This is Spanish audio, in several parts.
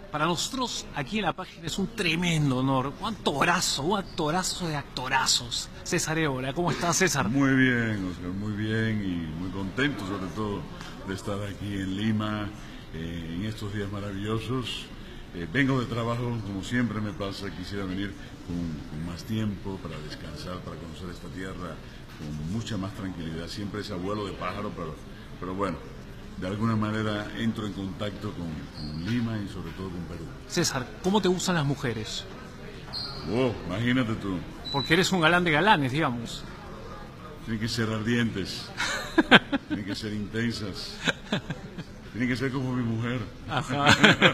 Para nosotros aquí en la página es un tremendo honor, un actorazo de actorazos. César Évora, ¿cómo estás, César? Muy bien, Oscar, muy bien y muy contento sobre todo de estar aquí en Lima en estos días maravillosos. Vengo de trabajo, como siempre me pasa, quisiera venir con más tiempo para descansar, para conocer esta tierra con mucha más tranquilidad. Siempre ese abuelo de pájaro, pero bueno, de alguna manera entro en contacto con Lima y sobre todo con Perú. César, ¿cómo te gustan las mujeres? Oh, imagínate tú, Porque eres un galán de galanes, digamos. tienen que ser ardientes, tienen que ser intensas, tienen que ser como mi mujer. Ajá.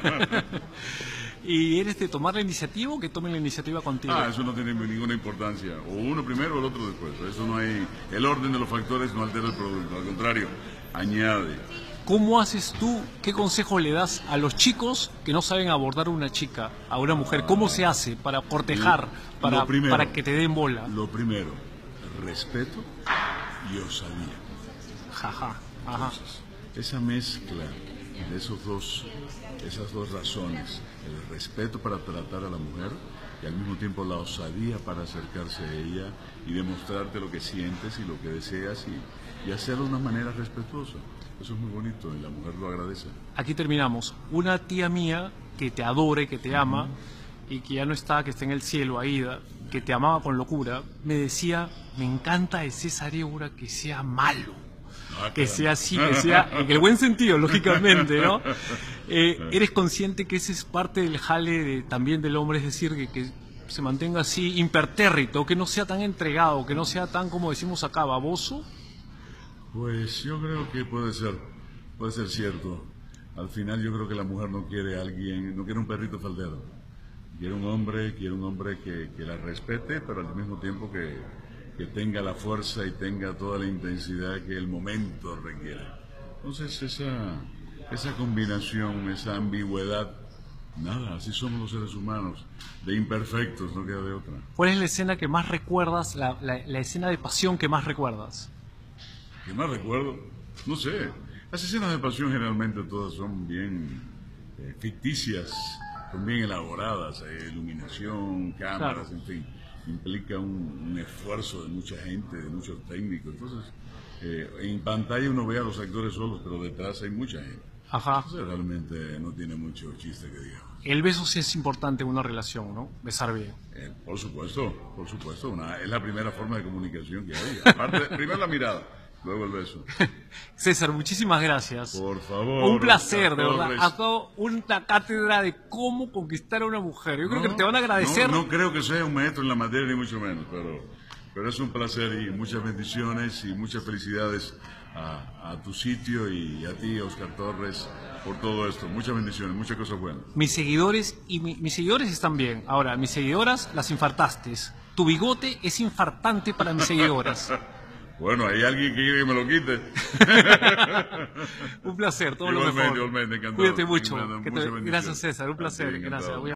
¿Y eres de tomar la iniciativa o que tomen la iniciativa contigo? Eso no tiene ninguna importancia. O uno primero o el otro después. Eso no hay. El orden de los factores no altera el producto. Al contrario, añade. ¿Cómo haces tú? ¿Qué consejo le das a los chicos que no saben abordar a una chica, a una mujer? ¿Cómo se hace para cortejar, para que te den bola? Lo primero, respeto y osadía. Jaja, ajá. Entonces, esa mezcla de esas dos razones, el respeto para tratar a la mujer y al mismo tiempo la osadía para acercarse a ella y demostrarte lo que sientes y lo que deseas y hacerlo de una manera respetuosa. Eso es muy bonito y la mujer lo agradece. Aquí terminamos. Una tía mía que te adore, que te ama y que ya no está, que está en el cielo, Aida, que te amaba con locura, me decía, me encanta de César Évora que sea malo. Que sea así, que sea en el buen sentido, lógicamente, ¿no? ¿Eres consciente que ese es parte del jale también del hombre? Es decir, que se mantenga así impertérrito, que no sea tan entregado, que no sea tan, como decimos acá, baboso. Pues yo creo que puede ser cierto. Al final yo creo que la mujer no quiere a alguien, no quiere un perrito faldero. Quiere un hombre que la respete, pero al mismo tiempo que tenga la fuerza y tenga toda la intensidad que el momento requiere. Entonces esa combinación, esa ambigüedad, nada, así somos los seres humanos, de imperfectos, no queda de otra. ¿Cuál es la escena que más recuerdas, la escena de pasión que más recuerdas? ¿Qué más recuerdo? No sé. Las escenas de pasión generalmente todas son bien ficticias, son bien elaboradas, iluminación, cámaras, Claro. en fin. Implica un esfuerzo de mucha gente, de muchos técnicos. Entonces, en pantalla uno ve a los actores solos, pero detrás hay mucha gente. Ajá. Entonces, realmente no tiene mucho chiste que digamos. El beso sí es importante en una relación, ¿no? Besar bien. Por supuesto, es la primera forma de comunicación que hay. Aparte, primero la mirada. Luego el beso. César, muchísimas gracias. Por favor. Un placer, de verdad. Torres. Ha dado una cátedra de cómo conquistar a una mujer. Yo creo que te van a agradecer. No creo que sea un maestro en la materia, ni mucho menos, pero es un placer y muchas bendiciones y muchas felicidades a tu sitio y a ti, Oscar Torres, por todo esto. Muchas bendiciones, muchas cosas buenas. Mis seguidores y mis seguidores están bien. Ahora, mis seguidoras las infartaste. Tu bigote es infartante para mis seguidoras. Bueno, hay alguien que quiere que me lo quite. Un placer, todo lo mejor. Igualmente, encantado. Cuídate mucho. Muchas bendiciones. Gracias, César. Un A ti, placer. encantado. Gracias.